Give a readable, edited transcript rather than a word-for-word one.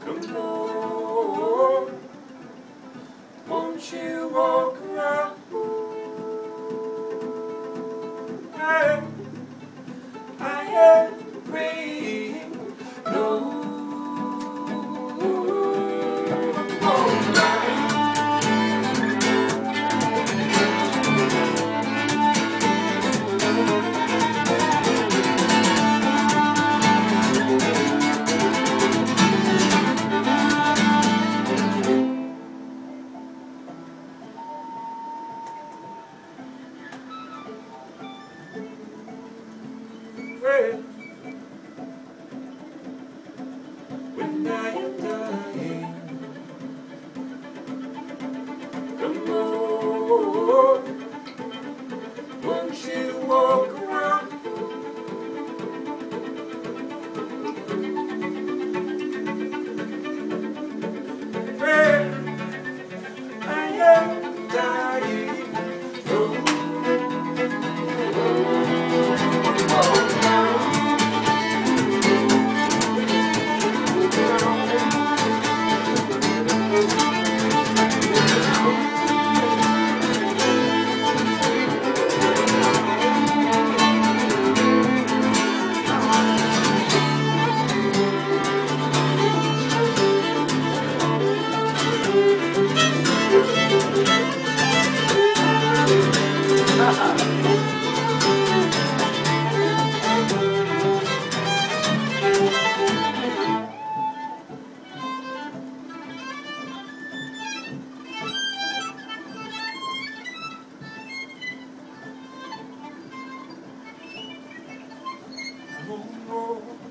Come on, won't you walk around? Hey, I am praying, no. When I am dying, come on, won't you walk around? When I am dying, oh,